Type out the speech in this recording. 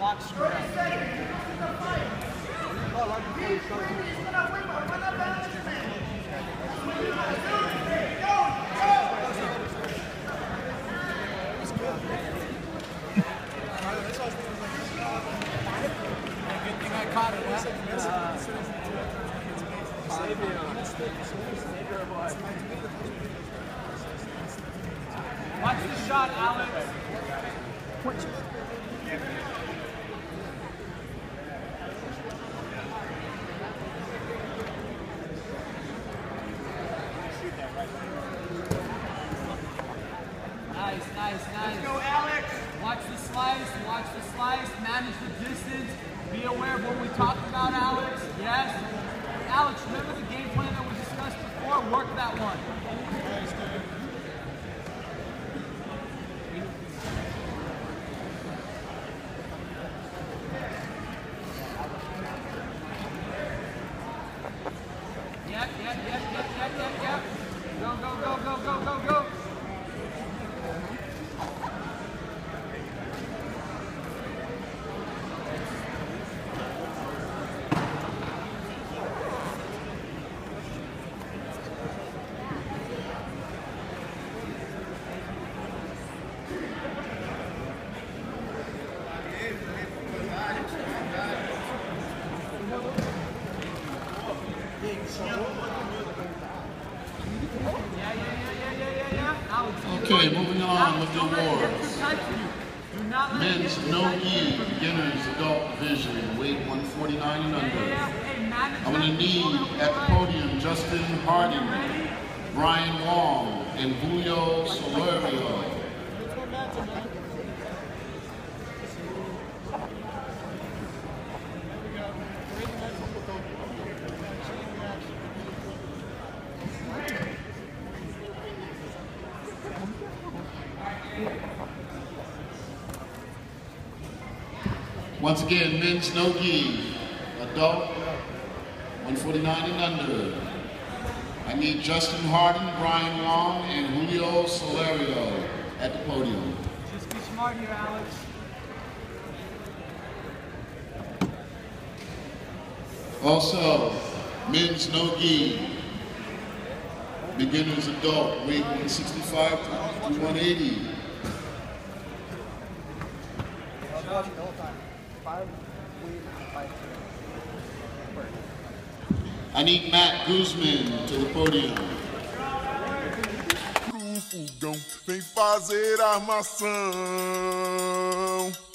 box screen. Watch the shot, Alex. Nice, nice, nice. Let's go, Alex. Watch the slice, manage the distance. Be aware of what we talked about, Alex. Yes. Alex, remember the game plan that we discussed before? Work that one. Yep. Go. Okay, moving on with the awards. Men's no-gi beginners adult division, weight 149 and under. I'm going to need at the podium Justin Harding, Brian Wong, and Julio Solorio. Once again, men's no-gi, adult, 149 and under. I need Justin Harding, Brian Wong, and Julio Solorio at the podium. Just be smart here, Alex. Also, men's no-gi, beginners adult, weight 165 to 180. I need Matt Guzman to the podium. Vem fazer armação.